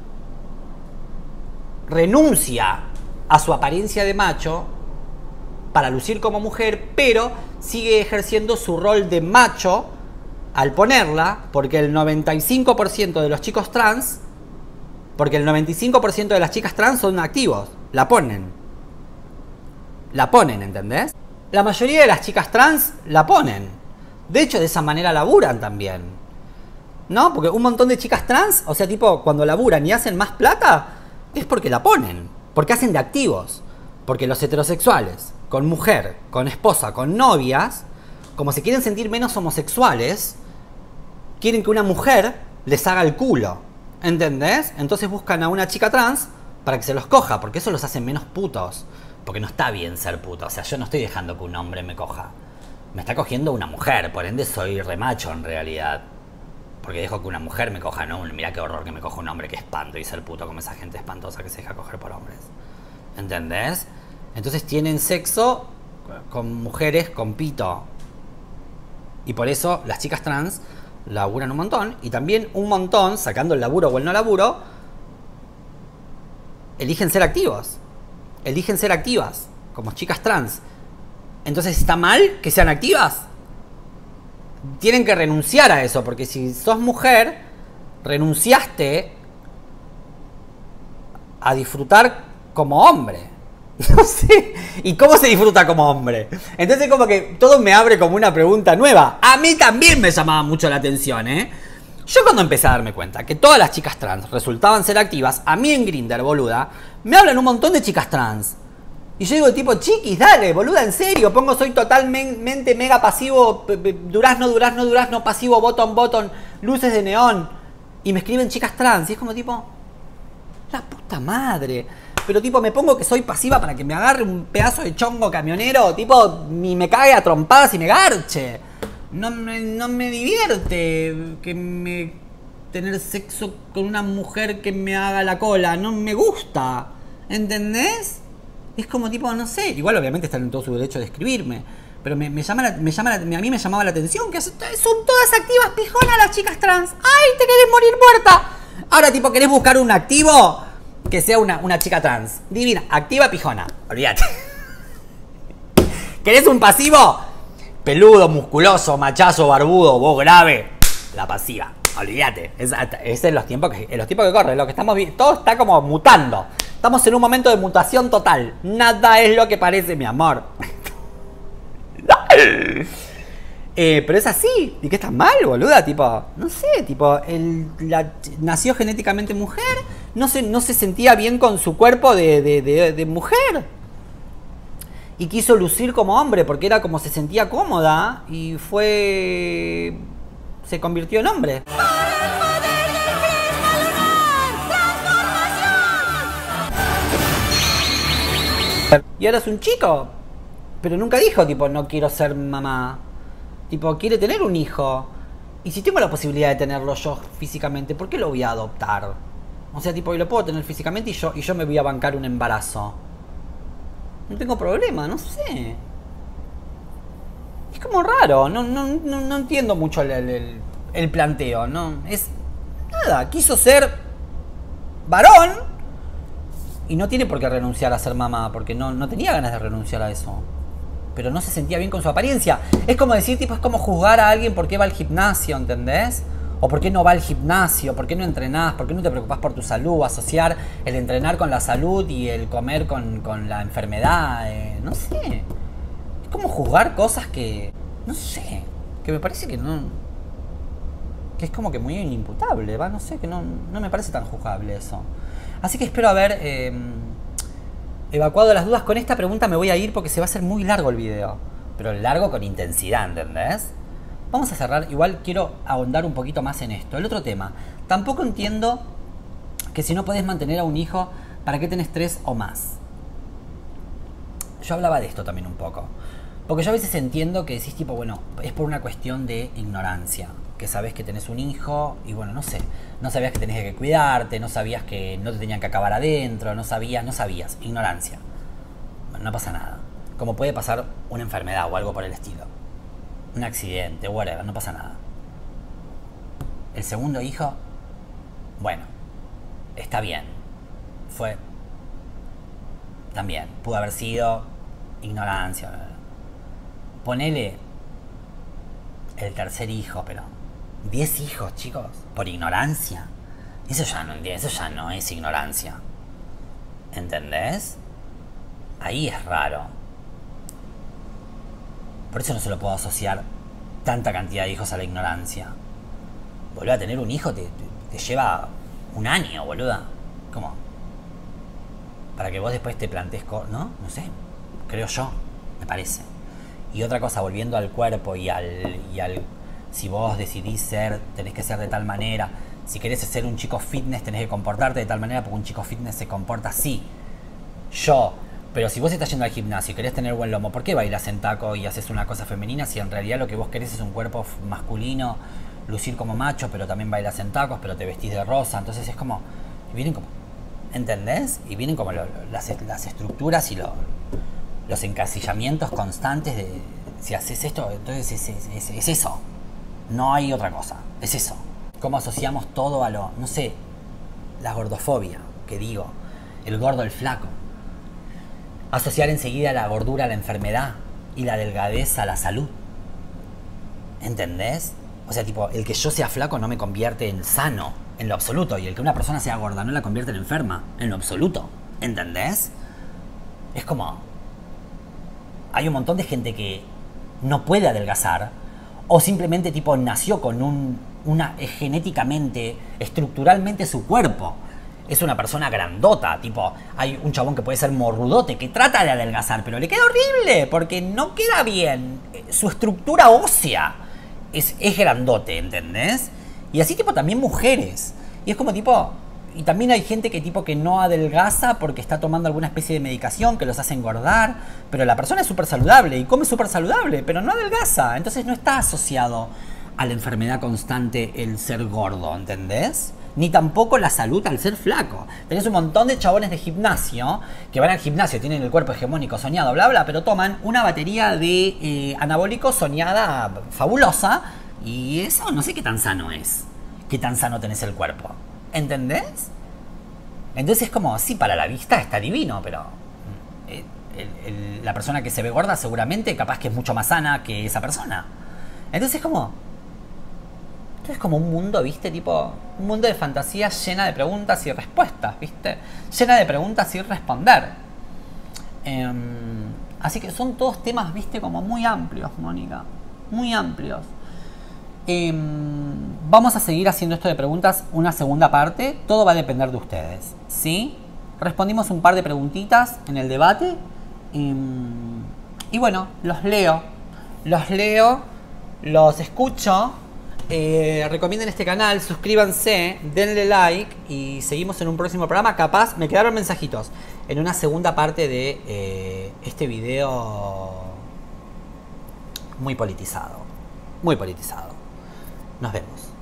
renuncia a su apariencia de macho para lucir como mujer, pero sigue ejerciendo su rol de macho al ponerla? Porque el noventa y cinco por ciento de los chicos trans, porque el noventa y cinco por ciento de las chicas trans son activos, la ponen. La ponen, ¿entendés? La mayoría de las chicas trans la ponen. De hecho, de esa manera laburan también. ¿No? Porque un montón de chicas trans, o sea, tipo, cuando laburan y hacen más plata, es porque la ponen. Porque hacen de activos. Porque los heterosexuales, con mujer, con esposa, con novias, como se quieren sentir menos homosexuales, quieren que una mujer les haga el culo. ¿Entendés? Entonces buscan a una chica trans para que se los coja, porque eso los hace menos putos. Porque no está bien ser puto. O sea, yo no estoy dejando que un hombre me coja. Me está cogiendo una mujer, por ende soy remacho en realidad. Porque dejo que una mujer me coja, no, mirá qué horror que me coja un hombre, qué espanto, y ser puto como esa gente espantosa que se deja coger por hombres. ¿Entendés? Entonces tienen sexo con mujeres con pito. Y por eso las chicas trans laburan un montón. Y también un montón, sacando el laburo o el no laburo, eligen ser activos. Eligen ser activas, como chicas trans. Entonces, ¿está mal que sean activas? Tienen que renunciar a eso, porque si sos mujer, renunciaste a disfrutar como hombre. No sé. ¿Y cómo se disfruta como hombre? Entonces, como que todo me abre como una pregunta nueva. A mí también me llamaba mucho la atención, ¿eh? Yo cuando empecé a darme cuenta que todas las chicas trans resultaban ser activas, a mí en Grindr, boluda, me hablan un montón de chicas trans. Y yo digo, tipo, chiquis, dale, boluda, en serio. Pongo, soy totalmente mega pasivo, durazno, durazno, durazno, pasivo, botón, botón, luces de neón. Y me escriben chicas trans. Y es como, tipo, la puta madre. Pero, tipo, me pongo que soy pasiva para que me agarre un pedazo de chongo camionero, tipo, y me cague a trompadas y me garche. No me, no me divierte que me tener sexo con una mujer que me haga la cola. No me gusta. ¿Entendés? Es como tipo, no sé. Igual obviamente están en todo su derecho de escribirme. Pero me, me llama la, me llama la, a mí me llamaba la atención que son todas activas pijonas las chicas trans. ¡Ay, te querés morir muerta! Ahora, tipo, ¿querés buscar un activo? Que sea una, una chica trans. Divina, activa pijona. Olvídate. ¿Querés un pasivo? Peludo, musculoso, machazo, barbudo, voz grave. La pasiva. Olvídate. Es, es en los tiempos que, en los tiempos que corren. Lo que estamos viendo. Todo está como mutando. Estamos en un momento de mutación total. Nada es lo que parece, mi amor. eh, pero es así. ¿Y qué está mal, boluda? Tipo, no sé, tipo, el, la, nació genéticamente mujer. No se, no se sentía bien con su cuerpo de, de, de, de mujer. Y quiso lucir como hombre porque era como se sentía cómoda. Y fue... se convirtió en hombre. Y ahora es un chico. Pero nunca dijo, tipo, no quiero ser mamá. Tipo, quiere tener un hijo. Y si tengo la posibilidad de tenerlo yo físicamente, ¿por qué lo voy a adoptar? O sea, tipo, lo puedo tener físicamente y yo, y yo me voy a bancar un embarazo. No tengo problema, no sé. Es como raro, no, no, no, no entiendo mucho el, el, el planteo, ¿no? Es nada, quiso ser varón y no tiene por qué renunciar a ser mamá, porque no, no tenía ganas de renunciar a eso. Pero no se sentía bien con su apariencia. Es como decir, tipo, es como juzgar a alguien porque va al gimnasio, ¿entendés? ¿O por qué no va al gimnasio? ¿Por qué no entrenás? ¿Por qué no te preocupás por tu salud? Asociar el entrenar con la salud y el comer con, con la enfermedad. Eh, no sé. Es como juzgar cosas que... No sé. Que me parece que no... Que es como que muy inimputable, ¿va? No sé, que no, no me parece tan juzgable eso. Así que espero haber eh, evacuado las dudas. Con esta pregunta me voy a ir porque se va a hacer muy largo el video. Pero largo con intensidad, ¿entendés? Vamos a cerrar. Igual quiero ahondar un poquito más en esto. El otro tema. Tampoco entiendo que si no podés mantener a un hijo, ¿para qué tenés tres o más? Yo hablaba de esto también un poco. Porque yo a veces entiendo que decís tipo, bueno, es por una cuestión de ignorancia. Que sabés que tenés un hijo y bueno, no sé. No sabías que tenías que cuidarte, no sabías que no te tenían que acabar adentro, no sabías, no sabías. Ignorancia. Bueno, no pasa nada. Como puede pasar una enfermedad o algo por el estilo. Un accidente, whatever, no pasa nada. El segundo hijo, bueno, está bien. Fue... También, pudo haber sido ignorancia. Ponele el tercer hijo, pero... Diez hijos, chicos, por ignorancia. Eso ya no, eso ya no es ignorancia. ¿Entendés? Ahí es raro. Por eso no se lo puedo asociar tanta cantidad de hijos a la ignorancia. Boluda, tener un hijo te, te, te lleva un año, boluda. ¿Cómo? Para que vos después te plantees... ¿No? No sé. Creo yo. Me parece. Y otra cosa, volviendo al cuerpo y al... Y al si vos decidís ser, tenés que ser de tal manera. Si querés ser un chico fitness, tenés que comportarte de tal manera porque un chico fitness se comporta así. Yo... Pero si vos estás yendo al gimnasio y querés tener buen lomo, ¿por qué bailas en taco y haces una cosa femenina si en realidad lo que vos querés es un cuerpo masculino, lucir como macho, pero también bailas en tacos, pero te vestís de rosa? Entonces es como... Vienen como... ¿Entendés? Y vienen como lo, lo, las, las estructuras y lo, los encasillamientos constantes de... Si haces esto, entonces es, es, es, es eso. No hay otra cosa. Es eso. Cómo asociamos todo a lo... No sé. La gordofobia, que digo. El gordo, el flaco. Asociar enseguida la gordura a la enfermedad y la delgadez a la salud. ¿Entendés? O sea, tipo, el que yo sea flaco no me convierte en sano, en lo absoluto. Y el que una persona sea gorda no la convierte en enferma, en lo absoluto. ¿Entendés? Es como... Hay un montón de gente que no puede adelgazar o simplemente, tipo, nació con un... una genéticamente, estructuralmente su cuerpo. Es una persona grandota, tipo, hay un chabón que puede ser morrudote, que trata de adelgazar, pero le queda horrible, porque no queda bien. Su estructura ósea es, es grandote, ¿entendés? Y así, tipo, también mujeres. Y es como, tipo, y también hay gente que, tipo, que no adelgaza porque está tomando alguna especie de medicación que los hace engordar, pero la persona es súper saludable y come súper saludable, pero no adelgaza. Entonces no está asociado a la enfermedad constante el ser gordo, ¿entendés? Ni tampoco la salud al ser flaco. Tenés un montón de chabones de gimnasio que van al gimnasio, tienen el cuerpo hegemónico soñado, bla, bla, pero toman una batería de eh, anabólicos soñada fabulosa y eso no sé qué tan sano es. Qué tan sano tenés el cuerpo. ¿Entendés? Entonces es como, sí, para la vista está divino, pero eh, el, el, la persona que se ve gorda seguramente capaz que es mucho más sana que esa persona. Entonces es como... Es como un mundo, ¿viste? Tipo, un mundo de fantasía llena de preguntas y respuestas, ¿viste? Llena de preguntas sin responder. Eh, así que son todos temas, ¿viste? Como muy amplios, Mónica. Muy amplios. Eh, vamos a seguir haciendo esto de preguntas una segunda parte. Todo va a depender de ustedes, ¿sí? Respondimos un par de preguntitas en el debate. Eh, y bueno, los leo. Los leo, los escucho. Eh, recomienden este canal, suscríbanse, denle like y seguimos en un próximo programa. Capaz, me quedaron mensajitos en una segunda parte de eh, este video muy politizado. Muy politizado. Nos vemos.